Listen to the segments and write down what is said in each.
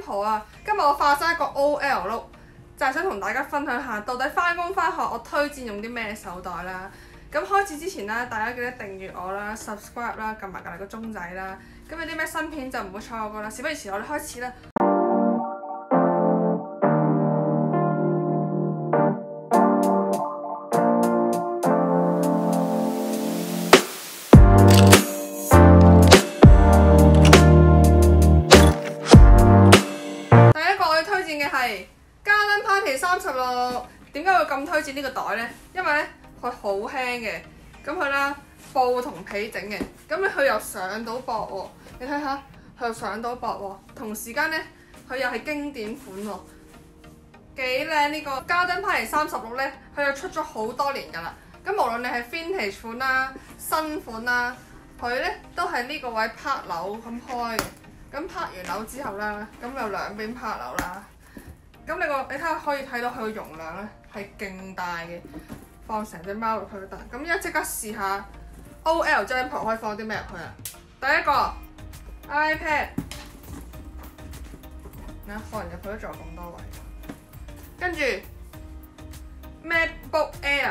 Dimple 啊，今日我化咗一個 OL look，就係想同大家分享下到底翻工翻學我推薦用啲咩手袋啦。咁開始之前啦，大家記得訂閱我啦、subscribe 啦、撳埋隔離個鐘仔啦。咁有啲咩新片就唔好錯過啦。事不宜遲，我哋開始啦。係Garden Party 36，點解會咁推薦呢個袋呢？因為咧佢好輕嘅，咁佢啦布同皮整嘅，咁咧佢又上到膊喎，你睇下佢又上到膊喎，同時間咧佢又係經典款喎，幾靚呢個Garden Party 36咧，佢又出咗好多年㗎啦。咁無論你係 vintage 款啦、新款啦，佢咧都係呢個位拍鈕咁開嘅，咁拍完鈕之後啦，咁有兩邊拍鈕啦。咁你睇下可以睇到佢個容量咧係勁大嘅，放成隻貓入去都得。咁依家即刻試下 OL Jumper 可以放啲咩入去啊？第一個 iPad， 嗱放完入去都仲有咁多位。跟住 MacBook Air，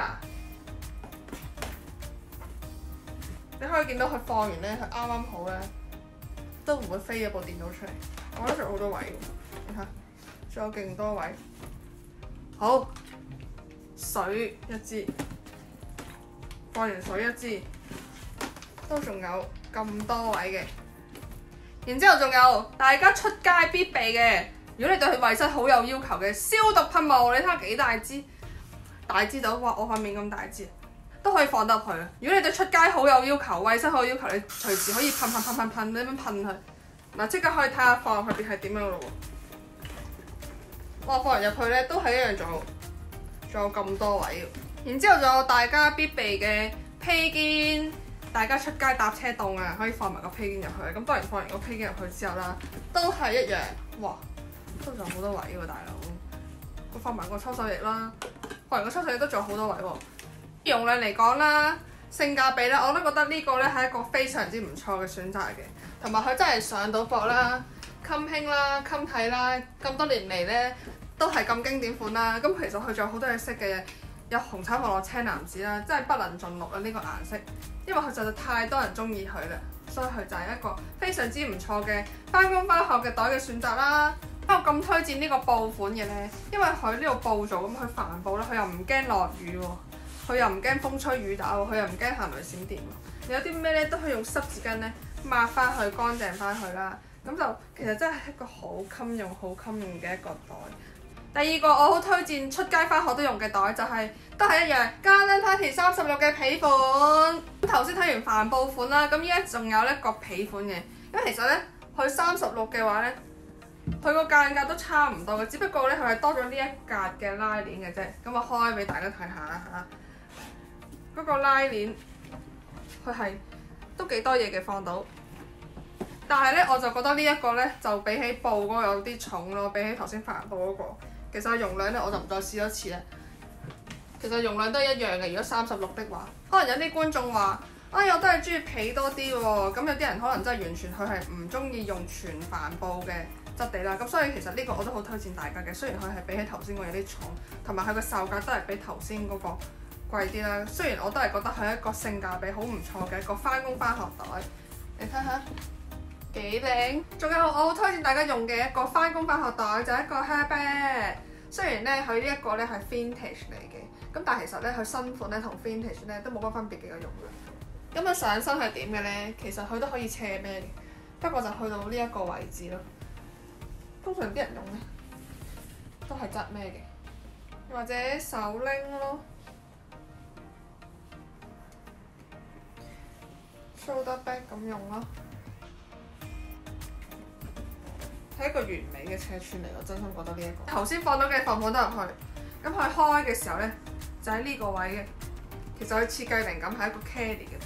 你可以見到佢放完咧，佢啱啱好咧，都唔會飛咗部電腦出嚟。我覺得仲有好多位喎，你睇。仲有勁多位，好水一支，放完水一支，都仲有咁多位嘅。然之後仲有大家出街必備嘅，如果你對佢衞生好有要求嘅消毒噴霧，你睇下幾大支，大支到哇！我塊面咁大支，都可以放得入去。如果你對出街好有要求、衞生好有要求，你隨時可以噴咁樣噴佢。嗱，即刻可以睇下放入去邊係點樣咯喎！哇！放完入去咧都係一樣，仲有咁多位。然之後仲有大家必備嘅披肩，大家出街搭車凍啊，可以放埋個披肩入去。咁當然放完個披肩入去之後啦，都係一樣。哇！都仲有好多位喎，大佬。我放埋個搓手液啦，放完個搓手液都仲有好多位喎。容量嚟講啦，性價比咧，我都覺得呢個咧係一個非常之唔錯嘅選擇嘅，同埋佢真係上到膊啦。襟輕啦，襟睇啦，咁多年嚟咧都係咁經典款啦。咁其實佢仲有好多嘢色嘅，有紅橙黃綠青藍紫啦，真係不能盡錄啊！呢個顏色，因為佢實在太多人中意佢啦，所以佢就係一個非常之唔錯嘅翻工翻學嘅袋嘅選擇啦。我咁推薦呢個布款嘅咧，因為佢呢度布做，咁佢帆布咧，佢又唔驚落雨喎，佢又唔驚風吹雨打喎，佢又唔驚行雷閃電喎。有啲咩咧都可以用濕紙巾咧抹翻去乾淨翻去啦。咁就其實真係一個好襟用嘅一個袋。第二個我好推薦出街返學都用嘅袋就係、都係一樣Garden Party 36嘅皮款。頭先睇完帆布款啦，咁依家仲有一個皮款嘅。咁其實咧，佢36嘅話咧，佢個間隔都差唔多嘅，只不過咧佢係多咗呢一格嘅拉鏈嘅啫。咁我開俾大家睇下啦嚇，嗰個拉鏈佢係都幾多嘢嘅放到。但係咧，我就覺得呢一個咧就比起布嗰個有啲重咯，比起頭先帆布嗰個。其實容量咧我就唔再試多次啦。其實容量都係一樣嘅。如果36的話，可能有啲觀眾話：哎，我都係中意皮多啲喎。咁有啲人可能真係完全佢係唔中意用全帆布嘅質地啦。咁所以其實呢個我都好推薦大家嘅。雖然佢係比起頭先嗰個有啲重，同埋佢個售價都係比頭先嗰個貴啲啦。雖然我都係覺得佢係一個性價比好唔錯嘅一個翻工翻學袋。你睇下。幾靚！仲有我好推薦大家用嘅一個翻工翻學袋，就係一個 hairbag。雖然咧佢呢一個咧係 vintage 嚟嘅，咁但係其實咧佢新款咧同 vintage 咧都冇乜分別嘅個容量。咁啊上身係點嘅咧？其實佢都可以斜孭嘅，不過就去到呢一個位置咯。通常啲人用咧都係側孭嘅，或者手拎咯。shoulder bag 咁用咯。係一個完美嘅尺寸嚟，我真心覺得呢一個。頭先放到嘅放唔放得入去？咁佢開嘅時候咧，就喺呢個位嘅。其實佢設計靈感係一個 carry 嘅袋。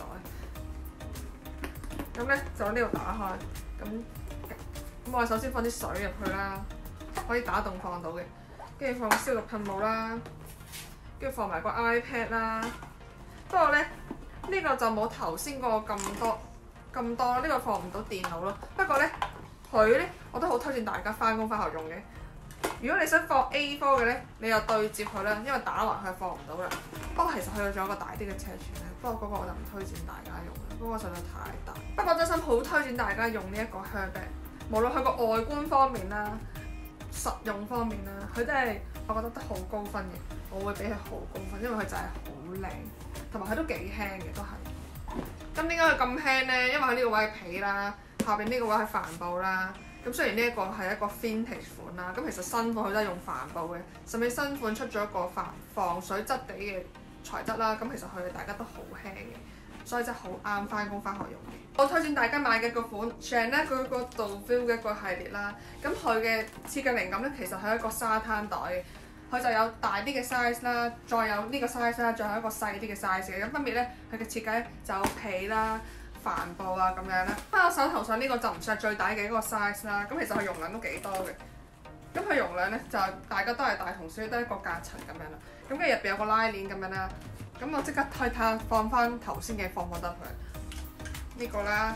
咁咧就喺呢度打開。咁我哋首先放啲水入去啦，可以打洞放到嘅。跟住放消毒噴霧啦，跟住放埋個 iPad 啦。不過咧，呢個就冇頭先嗰個咁多，呢個放唔到電腦咯。不過咧，佢佢咧我都好推薦大家翻工翻學用嘅。如果你想放 A4 嘅咧，你又對接佢啦，因為打橫佢係放唔到啦。不過其實佢仲有個大啲嘅尺寸咧，不過嗰個我就唔推薦大家用啦，嗰個實在太大。不過真心好推薦大家用呢一個 Herbac，無論佢個外觀方面啦、實用方面啦，佢真係我覺得都好高分嘅，我會俾佢好高分，因為佢就係好靚，同埋佢都幾輕嘅都係。咁點解佢咁輕咧？因為佢呢個位係皮啦，下邊呢個位係帆布啦。咁雖然呢一個係一個 vintage 款啦，咁其實新款佢都係用帆布嘅，甚至新款出咗一個防水質地嘅材質啦。咁其實佢哋大家都好輕嘅，所以真係好啱翻工翻學用嘅。我推薦大家買嘅個款 Chanel 佢個 Deauville 嘅一個系列啦。咁佢嘅設計靈感咧，其實係一個沙灘袋嘅，佢就有大啲嘅 size 啦，再有呢個 size 啦，再有一個細啲嘅 size 嘅。咁分別咧，佢嘅設計咧就有皮啦、帆布啊咁樣啦。我手頭上呢個就唔算係最大嘅一個 size 啦。咁其實佢容量都幾多嘅。咁佢容量咧就大家都係大同小異，都係一個隔層咁樣啦。咁跟住入邊有個拉鏈咁樣啦。咁我即刻去睇下放翻頭先嘅放唔放得佢呢個啦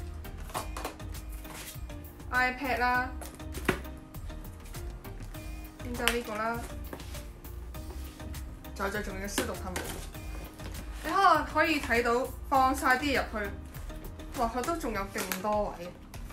，iPad 啦，然之後呢個啦，就係最重要嘅消毒噴霧。你可以睇到放晒啲入去，哇！佢都仲有勁多位。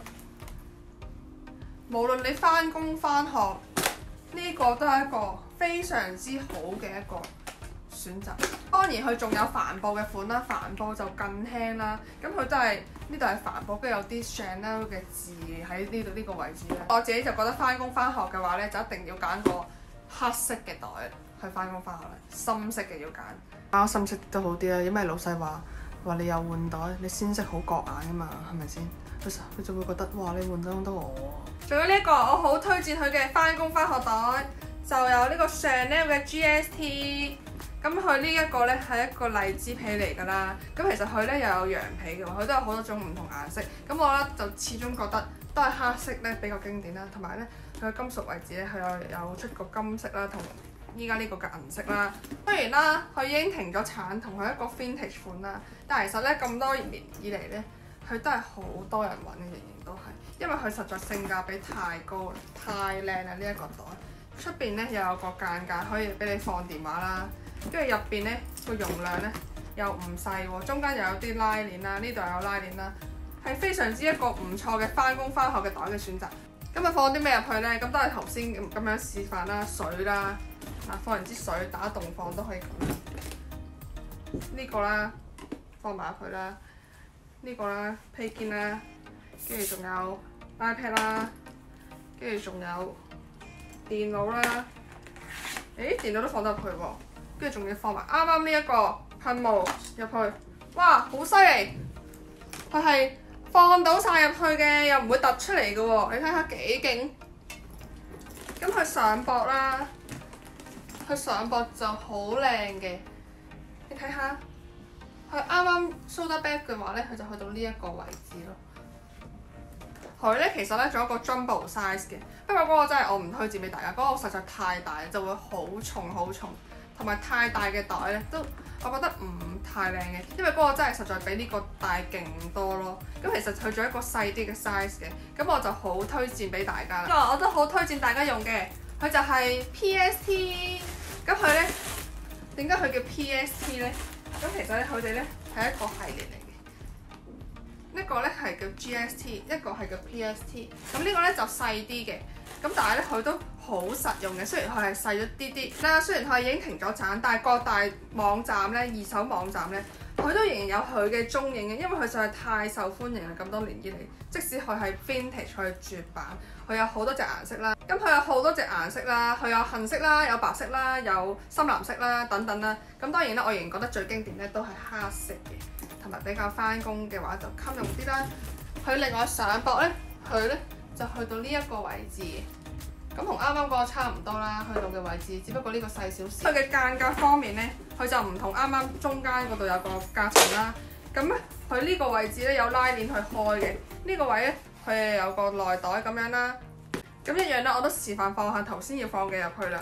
無論你翻工翻學，呢個都係一個非常之好嘅一個選擇。當然佢仲有帆布嘅款啦，帆布就更輕啦。咁佢都係呢度係帆布，跟住有啲 Chanel 嘅字喺呢度呢個位置咧。我自己就覺得翻工翻學嘅話咧，就一定要揀個黑色嘅袋去翻工翻學啦，深色嘅要揀。揀深色都好啲啦，因為老細話你又換袋，你鮮色好覺眼噶嘛，係咪先？佢就會覺得哇，你換得我喎。仲有呢一個我好推薦佢嘅翻工翻學袋，就有呢個 Chanel 嘅 GST。咁佢呢一個咧係一個荔枝皮嚟㗎啦。咁其實佢咧又有羊皮嘅喎，佢都有好多種唔同顏色。咁我咧就始終覺得都係黑色咧比較經典啦。同埋咧佢嘅金屬位置咧，佢有出個金色啦，同依家呢個嘅銀色啦。雖然啦，佢已經停咗產，同佢一個 vintage 款啦。但係其實咧咁多年以嚟咧，佢都係好多人揾嘅，仍然都係，因為佢實在性價比太高啦，太靚啦呢一個袋。出邊咧又有個間隔可以俾你放電話啦。跟住入邊咧個容量咧又唔細喎，中間又有啲拉鏈啦，呢度又有拉鏈啦，係非常之一個唔錯嘅翻工翻學嘅袋嘅選擇。咁啊放啲咩入去咧？咁都係頭先咁樣示範啦，水啦，放完支水打洞放都可以咁。呢個啦，放埋入去啦，呢個啦，披肩啦，跟住仲有 iPad 啦，跟住仲有電腦啦。誒，電腦都放得入去喎。跟住仲要放埋啱啱呢一個噴霧入去，哇！好犀利，佢係放到晒入去嘅，又唔會突出嚟嘅喎。你睇下幾勁！咁佢上膊啦，佢上膊就好靚嘅。你睇下，佢啱啱 shoulder bag 嘅話咧，佢就去到呢一個位置咯。佢咧其實咧仲有一個 jumbo size 嘅，不過嗰個真係我唔推薦俾大家，嗰個實在太大，就會好重好重。同埋太大嘅袋咧，都我覺得唔太靚嘅，因為嗰個真係實在比呢個大勁多咯。咁其實佢仲有一個細啲嘅 size 嘅，咁我就好推薦俾大家啦。我都好推薦大家用嘅，佢就係 PST。咁佢咧點解佢叫 PST 咧？咁其實咧佢哋咧係一個系列嚟嘅，一個咧係叫 GST， 一個係叫 PST。咁呢個咧就細啲嘅。咁但係咧，佢都好實用嘅。雖然佢係細咗啲啲啦，雖然佢已經停咗產，但係各大網站咧、二手網站咧，佢都仍然有佢嘅蹤影嘅。因為佢實在太受歡迎啦，咁多年以嚟，即使佢係 vintage，佢係絕版，佢有好多隻顏色啦。咁佢有好多隻顏色啦，佢有杏色啦，有白色啦，有深藍色啦，等等啦。咁當然啦，我仍然覺得最經典咧都係黑色嘅，同埋比較翻工嘅話就襟用啲啦。佢另外上膊咧，佢咧就去到呢一個位置，咁同啱啱嗰個差唔多啦，去到嘅位置，只不過呢個細少少。佢嘅間隔方面咧，佢就唔同啱啱中間嗰度有個隔層啦。咁咧，佢呢個位置咧有拉鏈去開嘅，呢個位咧佢有個內袋咁樣啦。咁一樣咧，我都示範放下頭先要放嘅入去啦。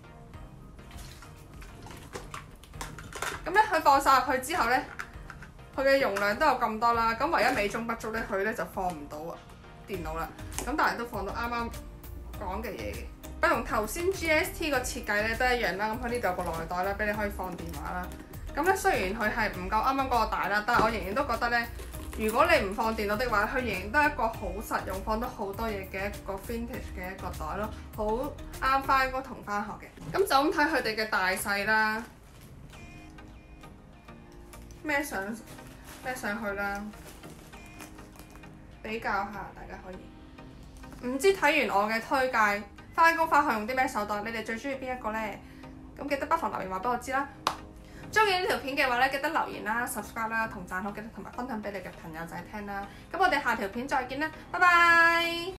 咁咧，佢放晒入去之後咧， 佢嘅容量都有咁多啦。咁唯一美中不足咧，佢咧就放唔到電腦啦。咁但係都放到啱啱講嘅嘢嘅。不同頭先 GST 個設計咧都一樣啦。咁佢呢度有個內袋啦，俾你可以放電話啦。咁咧雖然佢係唔夠啱啱嗰個大啦，但係我仍然都覺得咧，如果你唔放電腦的話，佢仍然都係一個好實用、放得好多嘢嘅一個 vintage 嘅一個袋咯，好啱翻工同翻學嘅。咁就咁睇佢哋嘅大細啦，孭上去啦，比較下大家可以。唔知睇完我嘅推介，翻工翻學用啲咩手袋？你哋最中意邊一個呢？咁記得不妨留言話俾我知啦。中意呢條片嘅話咧，記得留言啦、subscribe 啦、同讚好，記得同埋分享俾你嘅朋友仔聽啦。咁我哋下條片再見啦，拜拜。